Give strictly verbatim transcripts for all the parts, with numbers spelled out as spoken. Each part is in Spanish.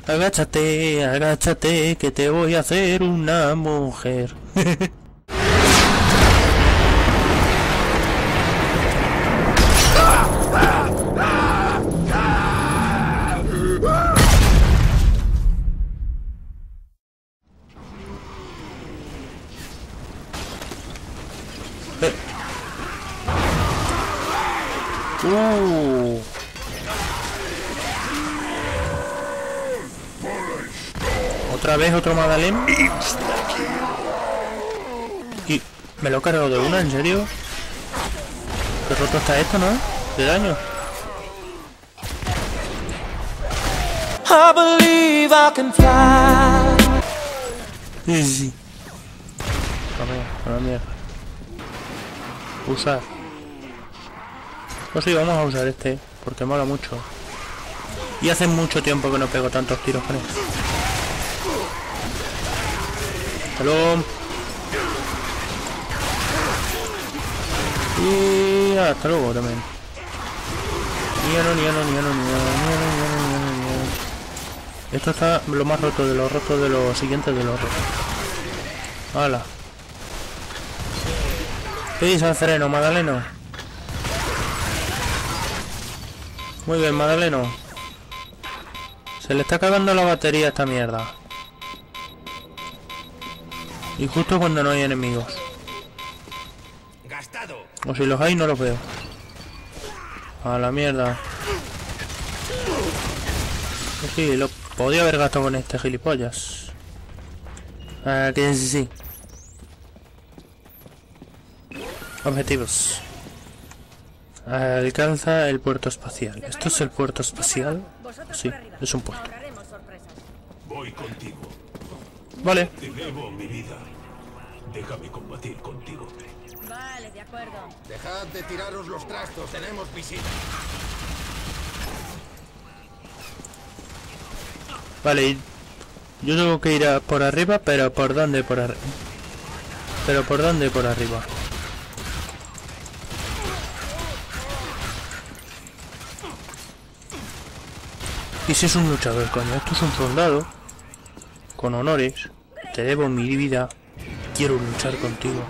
Agáchate, agáchate, que te voy a hacer una mujer. Uh. Otra vez otro Madalén. Y me lo he cargado de una, ¿en serio? Qué roto está esto, ¿no? De daño. I believe I can fly. Sí, sí, sí. A ver, a la mierda. Usar. Pues sí, vamos a usar este, porque mola mucho. Y hace mucho tiempo que no pego tantos tiros con él. Hasta luego. Y hasta luego también. Niano, niano, niano, niano, niano, niano, niano, niano. Esto está lo más roto de los rotos de los siguientes de los rotos. ¡Hala! Pisa freno, Madaleno. Muy bien, Madaleno. Se le está acabando la batería a esta mierda. Y justo cuando no hay enemigos. O si los hay, no los veo. A la mierda. Pues sí, lo podía haber gastado con este gilipollas. Ah, que sí, sí. Objetivos. Alcanza el puerto espacial. ¿Esto es el puerto espacial? Sí, es un puerto. Voy contigo. Vale. Te debo mi vida. Déjame combatir contigo. Vale, de acuerdo. Dejad de tiraros los trastos, tenemos visita. Vale, y yo tengo que ir a por arriba, pero ¿por dónde por arriba? Pero ¿por dónde por arriba? Y si es un luchador, coño, esto es un soldado con honores. Te debo mi vida. Quiero luchar contigo.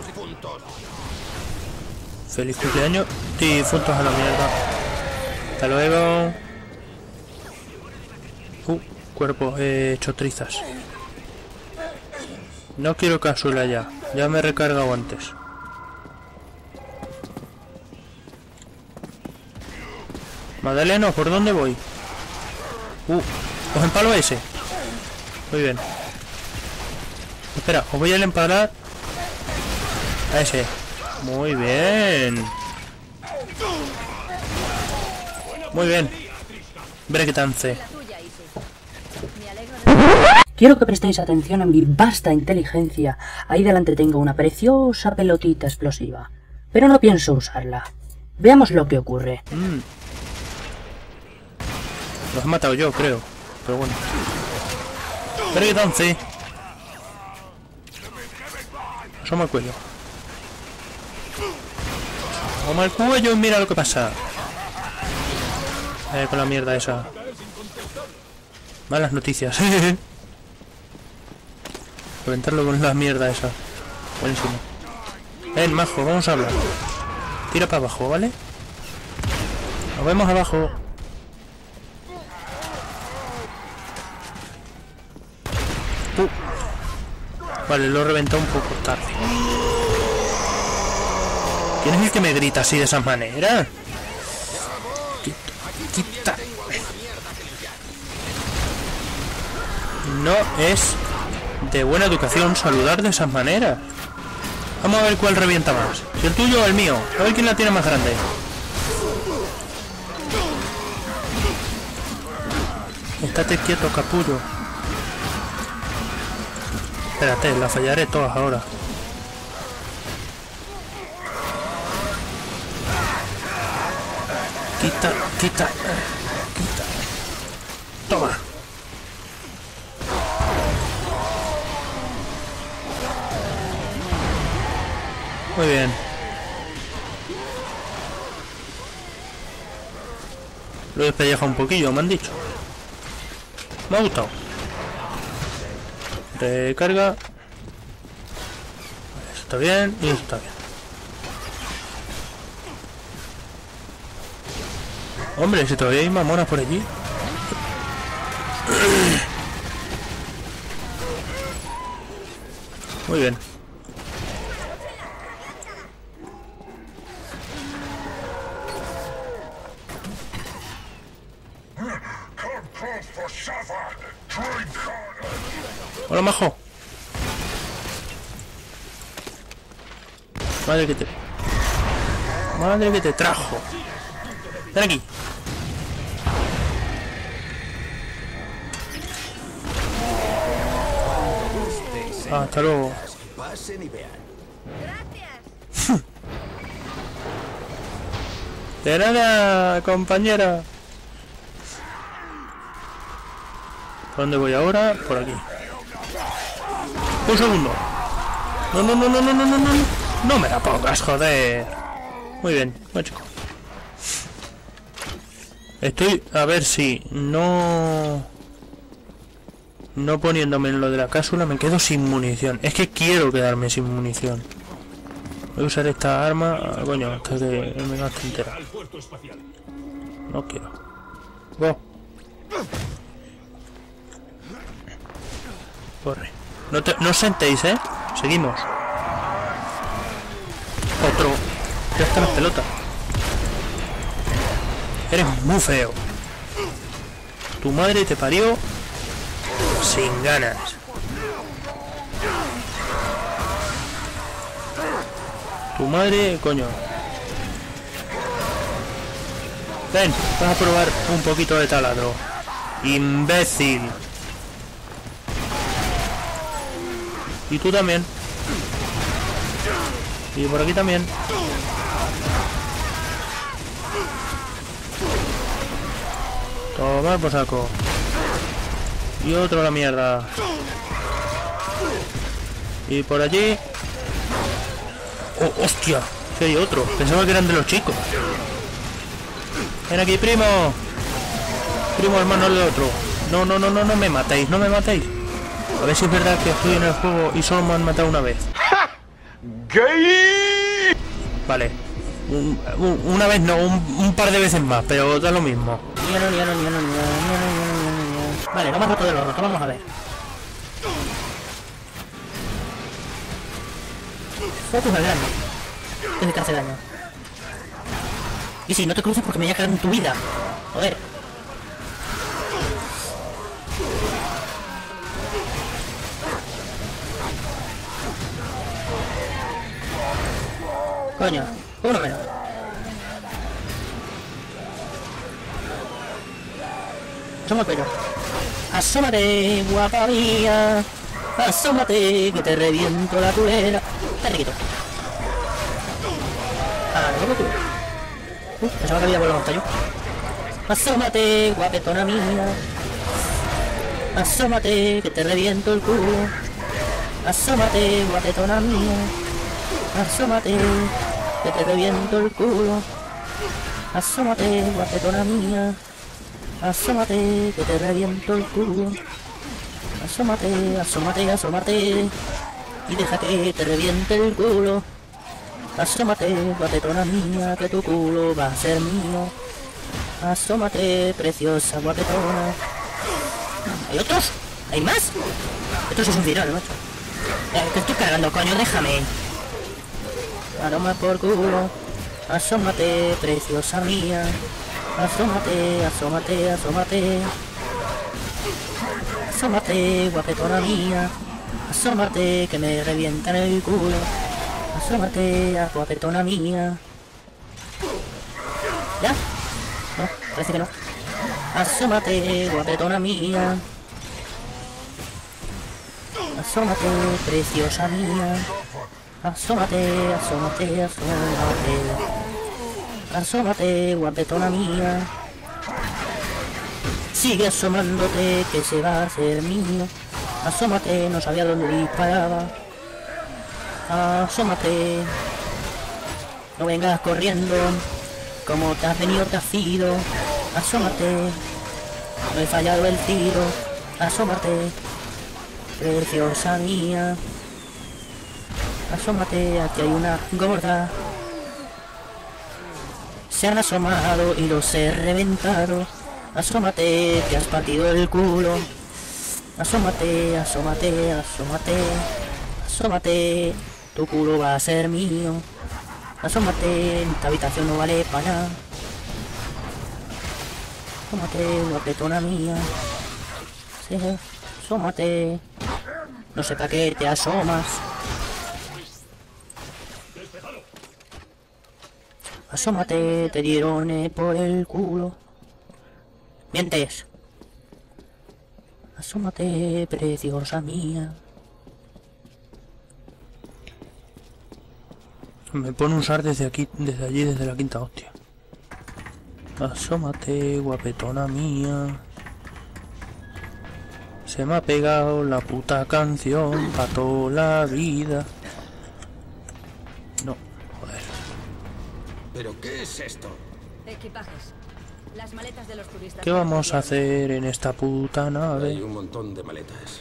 Feliz cumpleaños. Difuntos a la mierda. Hasta luego. Uh, cuerpo eh, hecho trizas. No quiero cápsula ya. Ya me he recargado antes. Madaleno, ¿por dónde voy? Uh, os empalo ese. Muy bien. Espera, os voy a empalar a ese. Muy bien. Muy bien. Breakdance. Quiero que prestéis atención a mi vasta inteligencia. Ahí delante tengo una preciosa pelotita explosiva. Pero no pienso usarla. Veamos lo que ocurre. Mm. Los he matado yo, creo. Pero bueno. Breakdance. Asoma el cuello. Asoma el cuello y mira lo que pasa. Eh, con la mierda esa. Malas noticias. Reventarlo con la mierda esa. Buenísimo. Ven, majo, vamos a hablar. Tira para abajo, ¿vale? Nos vemos abajo. Uh. Vale, lo he reventado un poco tarde. ¿Quién es el que me grita así de esa manera? Quita, quita. No es de buena educación saludar de esas maneras. Vamos a ver cuál revienta más. Si el tuyo o el mío. A ver quién la tiene más grande. Estate quieto, capullo. Espérate, la fallaré todas ahora. Quita, quita, quita. Toma. Muy bien. Lo he despellejado un poquillo, me han dicho. Me ha gustado. Recarga. Eso está bien y eso está bien. Hombre, si todavía hay mamonas por allí. Muy bien. Hola, majo. Madre que te... Madre que te trajo. Ven aquí. Ah, hasta luego. Pasen y vean. Gracias. De nada, compañera. ¿Por dónde voy ahora? Por aquí. Un segundo. No, no, no, no, no, no, no, no. No me la pongas, joder. Muy bien, buen chico. Estoy a ver si no... No poniéndome en lo de la cápsula me quedo sin munición. Es que quiero quedarme sin munición. Voy a usar esta arma, coño, hasta que me gaste entera. Al puerto espacial. No quiero. Go. Corre. No, te, no os sentéis, ¿eh? Seguimos. Otro. Ya están las pelotas. Eres muy feo. Tu madre te parió sin ganas. Tu madre, coño. Ven, vas a probar un poquito de taladro. Imbécil. Y tú también. Y por aquí también. Tomar por saco. Y otro a la mierda. Y por allí. Oh, hostia. Que hay otro. Pensaba que eran de los chicos. Ven aquí, primo. Primo hermano del otro. No, no, no, no, no me matéis, no me matéis. A ver si es verdad que estoy en el juego y solo me han matado una vez. ¡Gay! Vale. Un, un, una vez no, un, un par de veces más, pero da lo mismo. Vale, no me ha roto de los rotos, vamos a ver. Focus al grano. Es que hace daño. Y si no te cruces porque me voy a caer en tu vida. Joder. Coño, uno menos. Asoma el pelo. Asómate, guapa mía. Asómate, que te reviento la culera. Está riquito. Ah, no lo Uh, pensaba que había volado hasta yo. Asómate, guapetona mía. Asómate, que te reviento el culo. Asómate, guapetona mía. Asómate, que te reviento el culo. Asómate, guapetona mía. Asómate, que te reviento el culo. Asómate, asómate, asómate. Y deja que te reviente el culo. Asómate, guapetona mía, que tu culo va a ser mío. Asómate, preciosa guapetona. ¿Hay otros? ¿Hay más? Esto sí es un final, macho. Eh, que estoy cargando, coño, déjame. Aroma por culo. Asómate, preciosa mía. Asómate, asómate, asómate. Asómate, guapetona mía. Asómate, que me revientan el culo. Asómate, a guapetona mía. ¿Ya? No, parece que no. Asómate, guapetona mía. Asómate, preciosa mía. Asómate, asómate, asómate. Asómate, guapetona mía. Sigue asomándote, que se va a hacer mío. Asómate, no sabía dónde disparaba. Asómate. No vengas corriendo. Como te has venido, te has ido. Asómate. No he fallado el tiro. Asómate, preciosa mía. Asómate, aquí hay una gorda. Se han asomado y los he reventado. Asómate, que has partido el culo. Asómate, asómate, asómate. Asómate, tu culo va a ser mío. Asómate, esta habitación no vale para nada. Asómate, guapetona mía. Sí, asómate. No sé para qué te asomas. Asómate, te dieron eh, por el culo. Mientes. Asómate, preciosa mía. Me pone un usar desde aquí, desde allí, desde la quinta hostia. Asómate, guapetona mía. Se me ha pegado la puta canción pa' toda la vida. No, joder. ¿Pero qué es esto? Equipajes. Las maletas de los turistas. ¿Qué vamos a hacer en esta puta Hay nave? un montón de maletas.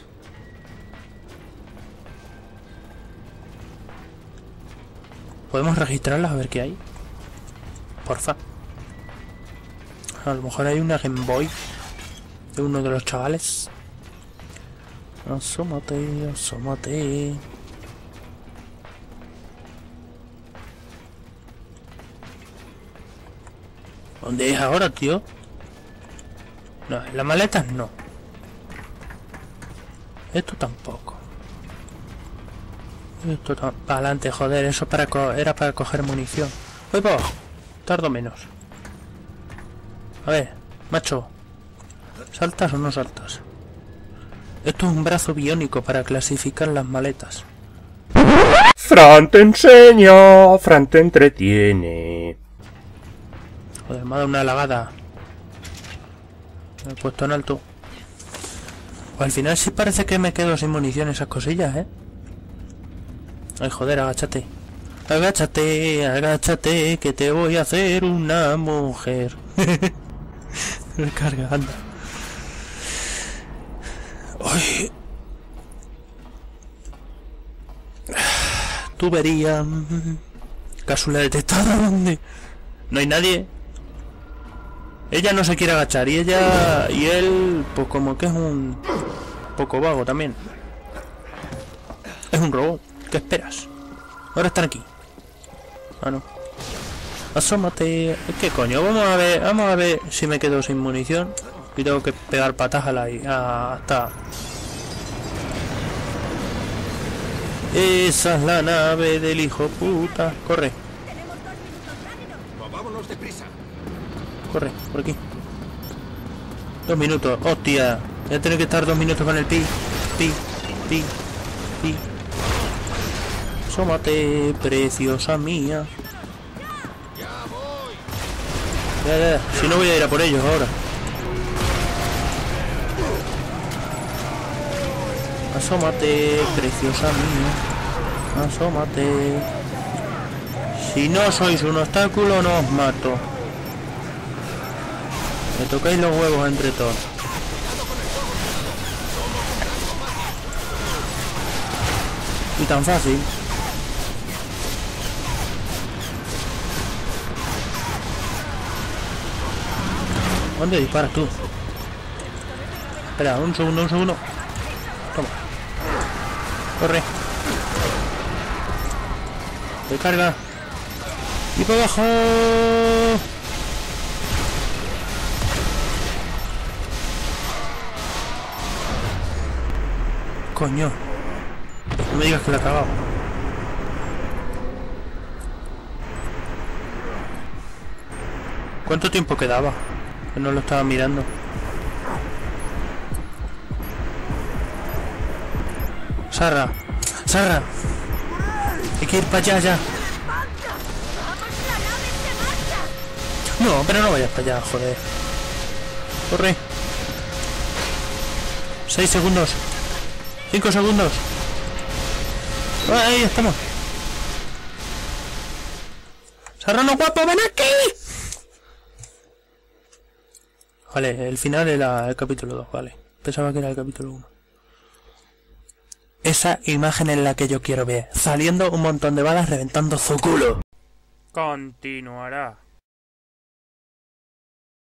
¿Podemos registrarlas a ver qué hay? Porfa. A lo mejor hay una Game Boy de uno de los chavales. Asómate, asómate. ¿Dónde es ahora, tío? No, en las maletas no. Esto tampoco. Esto tam para adelante, joder, eso para co era para coger munición. Voy para abajo. Tardo menos. A ver, macho. ¿Saltas o no saltas? Esto es un brazo biónico para clasificar las maletas. Fran te enseña, Fran te entretiene. Joder, me ha dado una halagada. Me he puesto en alto. Pues al final sí parece que me quedo sin munición esas cosillas, ¿eh? Ay, joder, agáchate. Agáchate, agáchate, que te voy a hacer una mujer. Recarga, anda. Ay. Tubería. Cápsula detectada, ¿dónde? No hay nadie. Ella no se quiere agachar y ella y él pues como que es un poco vago también. Es un robot. ¿Qué esperas? Ahora están aquí. Ah, no. Asómate. ¿Qué coño? Vamos a ver, vamos a ver si me quedo sin munición y tengo que pegar patas a la a, hasta. Esa es la nave del hijo puta. Corre. Pues vámonos deprisa. Corre, por aquí. Dos minutos. Hostia. Voy a tener que estar dos minutos con el pi. Pi. Pi. Pi. Asómate, preciosa mía. Ya voy. Ya, ya, ya. Si no voy a ir a por ellos ahora. Asómate, preciosa mía. Asómate. Si no sois un obstáculo, no os mato. Me tocáis los huevos entre todos. Y tan fácil. ¿Dónde disparas tú? Espera, un segundo, un segundo. Toma. Corre. Recarga. Y para abajo. Coño. No me digas que lo he cagado. ¿Cuánto tiempo quedaba? Que no lo estaba mirando. Sarra. Sarra. Hay que ir para allá ya. No, pero no vayas para allá, joder. Corre. Seis segundos. Cinco segundos. Ahí estamos. Serrano guapo, ven aquí. Vale, el final era el capítulo dos, vale. Pensaba que era el capítulo uno. Esa imagen es la que yo quiero ver. Saliendo un montón de balas reventando su culo. Continuará.